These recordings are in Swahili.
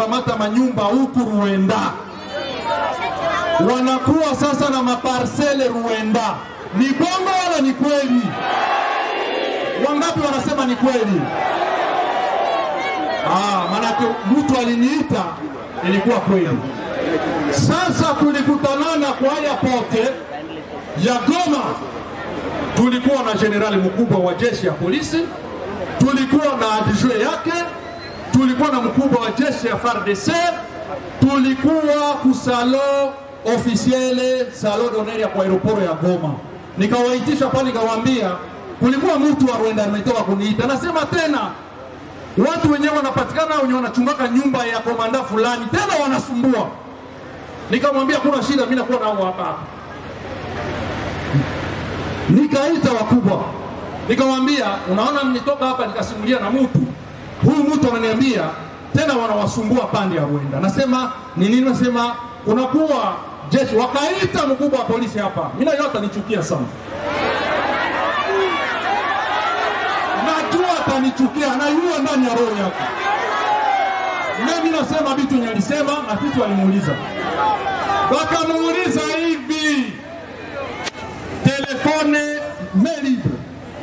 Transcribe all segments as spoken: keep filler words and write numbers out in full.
kukamata manyumba huku Ruenda. Wanakuwa sasa na maparsele Ruenda. Ni bongo wala ni kweli? Wangapi wanasema ni kweli? Ah, manake mtu aliniita ilikuwa kweli. Sasa tulikutanana kwa airport ya Goma. Tulikuwa na generali mkubwa wa jeshi ya polisi, tulikuwa na adjoint yake, tulikuwa na mkubwa wa jeshi ya F A R D C, tulikuwa kusalo officiele salon d'honneur ya kwa aeroport ya Goma. Nikawaitisha pale nikawaambia kulikuwa mtu wa Rwanda ametoka kuniita. Nasema tena watu wenyewe wanapatikana wenyewe wanachungaka nyumba ya komanda fulani tena wanasumbua. Nikamwambia kuna shida, mimi nakuwa nao hapa. Nikaita wakubwa. Nikamwambia unaona nitoka hapa nikasimulia na mtu. Huyu mtu ananiambia tena wanawasumbua pande ya Rwanda. Nasema ni nini? Nasema unakuwa jeshi. Wakaita mkubwa wa polisi hapa. Mimi na yote nichukia sana. Najua atanichukia, anayua ndani ya roho yake. Mimi nasema vitu yenye alisema na vitu alimuuliza. Wakamuuliza hivi, telefone libre.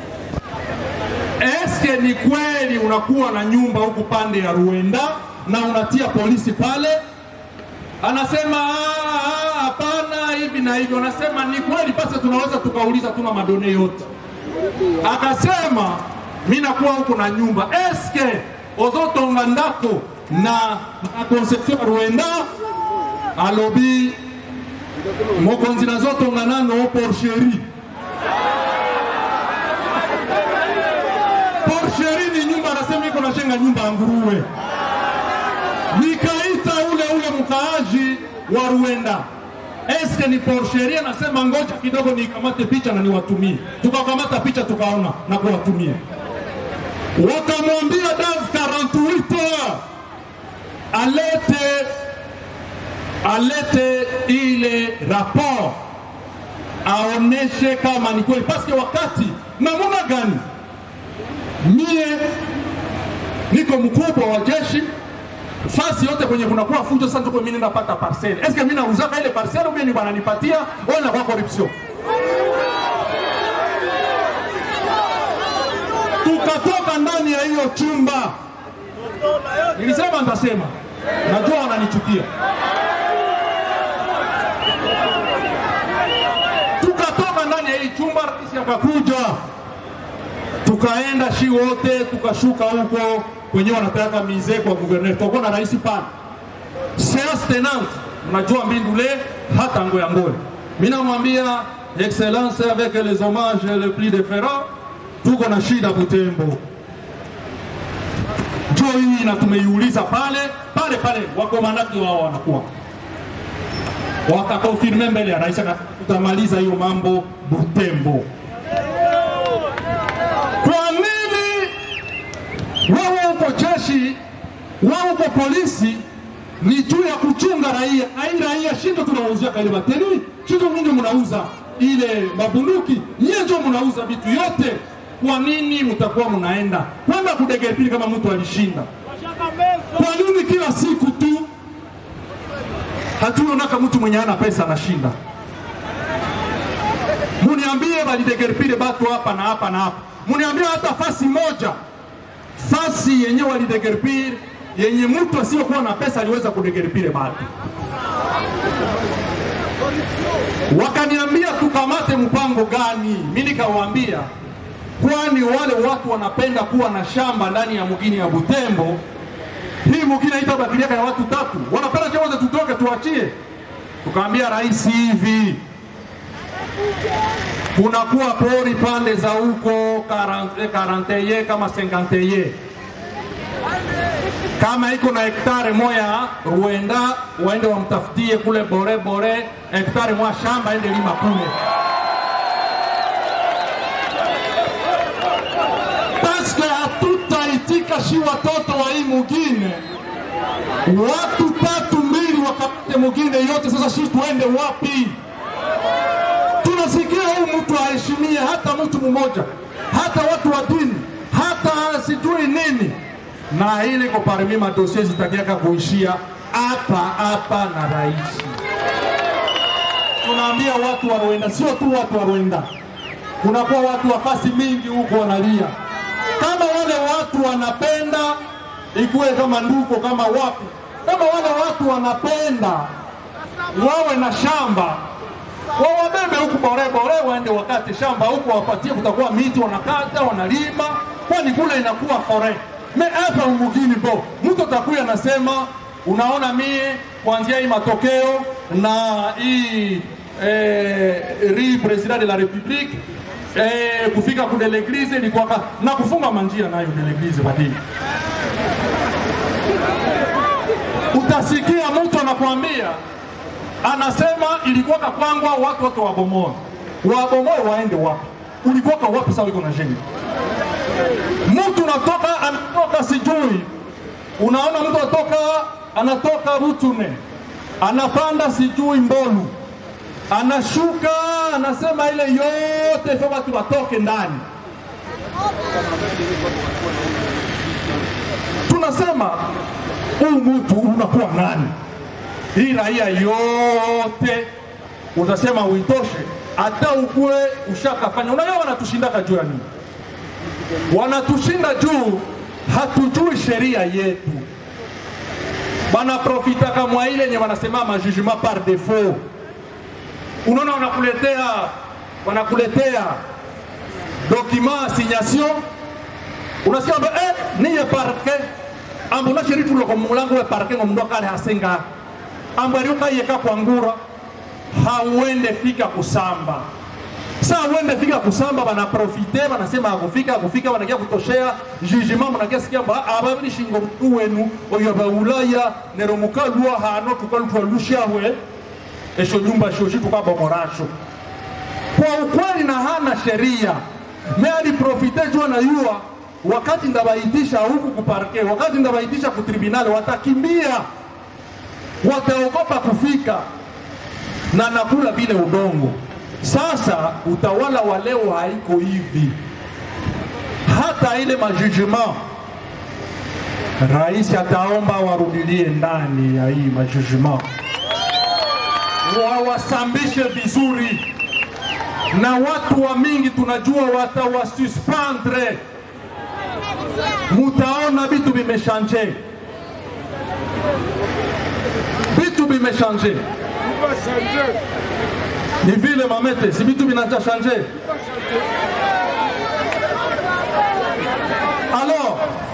Eske ni kweli unakuwa na nyumba huku pande ya Rwanda na unatia polisi pale? Anasema hapana hivi na hivi. Anasema ni kweli, basi tunaweza tukauliza tuna madone yote. Akasema mimi nakuwa huko na nyumba. Eske ozotonga ndako na na conception Rwanda alobi mokonzi nazotonga nano porcherie. Porcherie ni nyumba, anasema iko na jenga nyumba ya nguruwe. Nikaita ule ule mkaaji wa Rwanda. Eske ni porcherie? Anasema ngoja kidogo nikamate picha na niwatumie. Tukakamata picha tukaona na kuwatumia. Wakamwambia dans quarante-huit heures alete alete ile rapport aoneshe kama ni kweli. Paske wakati namuna gani mie niko mkubwa wa jeshi, fasi yote kwenye kunakuwa fujo sasa tuko mimi napata parcelle. Eske mimi nauzaka ile parcelle au mimi wananipatia au na kwa corruption? Tukatoka ndani ya hiyo chumba. Nilisema nitasema. Najua wananichukia. Tukatoka ndani ya hii chumba, rais akakuja. Tukaenda shi wote, tukashuka huko kwenye wanataka mize kwa gouverneur. Tuko na rais pale. Séance tenante. Unajua Mbindule hata ngo ya ngoe. Mimi namwambia excellence avec les hommages les plus déférents, tuko na shida Butembo. Njoo hii na tumeiuliza pale pale pale wakomandati wao wanakuwa. Wakakonfirme mbele ya rais, tutamaliza hiyo mambo Butembo. Kwa nini wao uko jeshi, wao uko polisi ni juu ya kuchunga raia? Ai raia shindo tunauzia kale bateri, shindo nyinyi mnauza ile mabunduki, nyinyi ndio mnauza vitu yote. Kwa nini mtakuwa mnaenda kwenda kudegerpili kama mtu alishinda? Kwa nini kila siku tu hatuonaka mtu mwenye ana pesa anashinda? Muniambie bali degerpili batu hapa na hapa na hapa. Muniambie hata fasi moja, fasi yenye wali degerpili yenye mtu asiyokuwa na pesa aliweza kudegerpili batu. Wakaniambia tukamate mpango gani? Mimi nikawaambia kwani wale watu wanapenda kuwa na shamba ndani ya mugini ya Butembo. Hii mugini haita bakilia ya watu tatu. Wanapenda chawaza tutoke tuachie. Tukaambia rais hivi, kunakuwa pori pande za huko quarante kama cinquante. Kama iko na hektare moja Rwanda, waende wamtafutie kule bore bore hektare moja shamba ende lima kule. Paske hatutaitika shi watoto wa hii mugine. Watu tatu mbili wakapate mugine yote, sasa shi tuende wapi? Tunasikia huu mtu aheshimie hata mtu mmoja, hata watu wa dini, hata sijui nini. na ile kwa parmi madosie zitakiaka kuishia hapa hapa na rais. Tunaambia watu wa Rwanda, sio tu watu wa Rwanda, kunakuwa watu wa fasi mingi huko wanalia. Kama wale watu wanapenda ikuwe kama nduko kama wapi, kama wale watu wanapenda wawe na shamba, wawabebe huku bore bore waende wakati shamba huku wapatie, kutakuwa miti wanakata wanalima, kwani kule inakuwa fore. Me hapa umugini bo, mtu atakuya nasema, unaona mie kuanzia hii matokeo na hii eh, ri president de la republique eh, kufika ku de l'église ni kwa na kufunga manjia nayo de l'église badini. Utasikia mtu anakuambia, anasema ilikuwa kwangwa watu watu wabomoa. Wabomoa waende wapi? Ulikuwa wapi sawa iko na jengo? Mtu natoka anatoka sijui. Unaona mtu atoka anatoka Rutune. Anapanda sijui Mbolu. Anashuka anasema ile yote kwa watu watoke ndani. Tunasema huyu mtu unakuwa nani? Hii raia yote utasema uitoshe, hata ukue ushakafanya. Unaona wanatushinda juu ya nini? Wanatushinda juu hatujui sheria yetu. Bana profita kama ile yenye wanasema ma jugement par défaut. Unaona wanakuletea wanakuletea document assignation. Unasikia eh niye parquet ambona sherifu loko mulango wa parquet ngomdo kale hasenga. Ambari ukayeka kwa ngura hauende fika kusamba. Sasa uende fika kusamba bana profite banasema akufika akufika banakia kutoshea jugement mnakia sikia ba ababili shingo wenu oyo ba ulaya nero mukalwa hano tukalutwa lushawe esho nyumba shoshi tukabomorasho. Kwa ukweli na hana sheria. Meali profite jua na yua wakati ndabaitisha huku kuparke, wakati ndabaitisha kutribunali watakimbia. Wataogopa kufika na nakula vile udongo. Sasa utawala wa leo haiko hivi. Hata ile majugement rais ataomba warudilie ndani ya hii majugement, wawasambishe vizuri, na watu wa mingi tunajua watawasuspendre. Mutaona bitu bimeshanje, bitu bimeshanje. Ni vile mamete, si bitu binacha changer. Alors,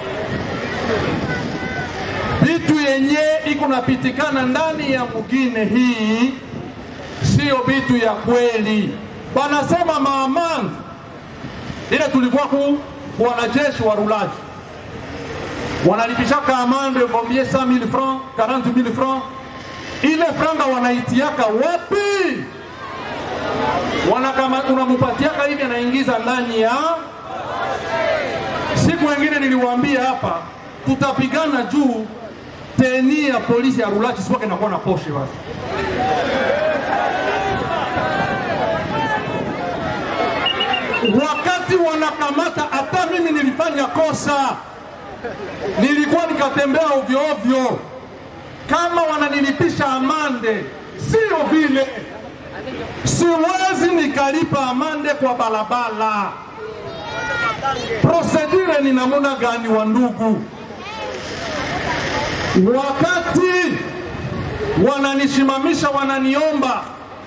bitu yenye iko napitikana ndani ya mugine hii sio bitu ya kweli. Banasema maamani ile tulikuwa ku wanajeshi wa rulaji wanalipishaka amande combien cent mille francs, quarante mille francs. Ile franga wanaitiaka wapi? Wanakama unamupatiaka hivi anaingiza ndani ya. Siku wengine niliwaambia hapa tutapigana juu teni ya polisi ya rulaji siwake nakuwa na poshe basi. Wakati wanakamata, hata mimi nilifanya kosa, nilikuwa nikatembea ovyo ovyo, kama wananilipisha amande sio vile, siwezi nikalipa amande kwa balabala. Procedure ni namuna gani wa ndugu? Wakati wananishimamisha, wananiomba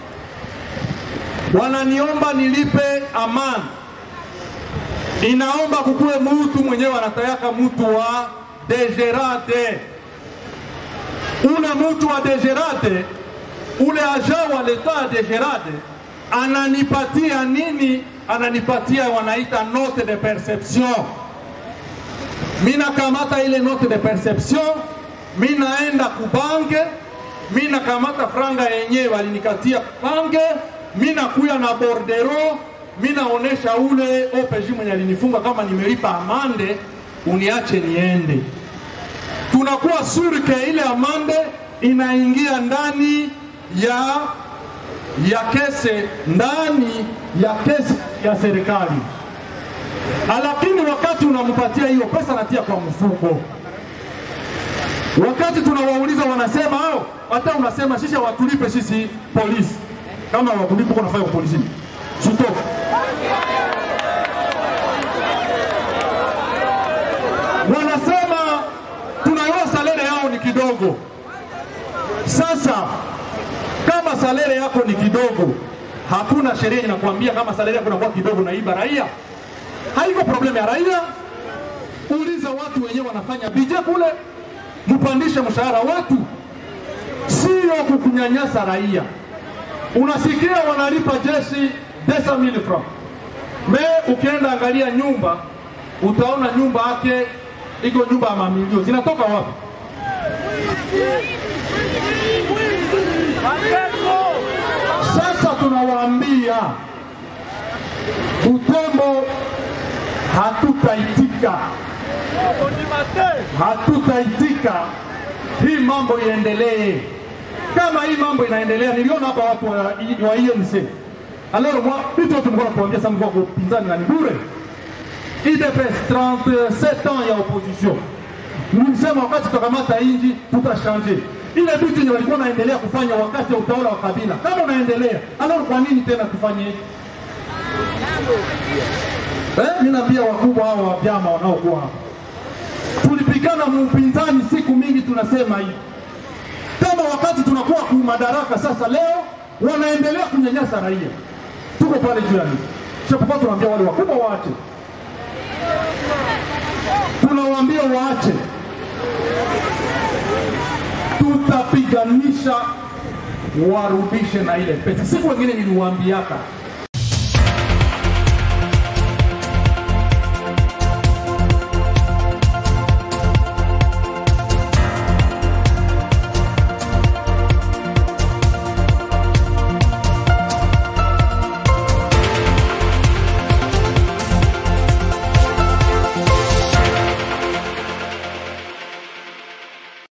wananiomba nilipe amani, inaomba kukue mtu mwenyewe anatayaka mtu wa degerate. Una mtu wa degerate, ule aja wa leta degerate ananipatia nini? Ananipatia wanaita note de perception. Mina kamata ile note de perception, mina enda kubange, mina kamata franga yenyewe walinikatia bange, mina kuya na bordero, mina onesha ule O P J mwenye alinifunga kama nimelipa amande, uniache niende. Tunakuwa sure ke ile amande inaingia ndani ya ya kese, ndani ya kese ya serikali. Lakini wakati unampatia hiyo pesa natia kwa mfuko. Wakati tunawauliza wanasema hao, hata unasema sisi watulipe sisi polisi. Kama wakulipo kwa nafanya polisi. Stop. Wanasema tunaiwa salere yao ni kidogo. Sasa kama salere yako ni kidogo, hakuna sheria inakuambia kama salere yako inakuwa kidogo na iba raia. Haiko problem ya raia. Uliza watu wenyewe wanafanya bije kule, mpandishe mshahara watu. Sio kukunyanyasa raia. Unasikia wanalipa jeshi deux mille francs. Me ukienda angalia nyumba, utaona nyumba yake iko nyumba ya mamilioni. Zinatoka wapi? Sasa tunawaambia Butembo hatutaitika. Hatutaitika. Hii mambo iendelee. Kama hii mambo inaendelea, niliona hapa watu wa, wa I N C. Alors moi, vitu watu mkona kuambia sana kwa kupinzani na ni bure. I D P S trente-sept ans ya opposition. Nilisema wakati tutakamata inji tutashanje. Ile vitu yenye walikuwa naendelea kufanya wakati ya utawala wa Kabila. Kama unaendelea, alors kwa nini tena tufanye? Eh, ninaambia wakubwa hao wa vyama wanaokuwa hapa. Tulipigana mpinzani siku mingi tunasema hivi. Kama wakati tunakuwa kwa madaraka sasa leo wanaendelea kunyanyasa raia. Tuko pale juu yani. Chapokuwa tunaambia wale wakubwa waache. Tunawaambia waache. Tutapiganisha warudishe na ile pesa. Siku wengine niliwaambiaka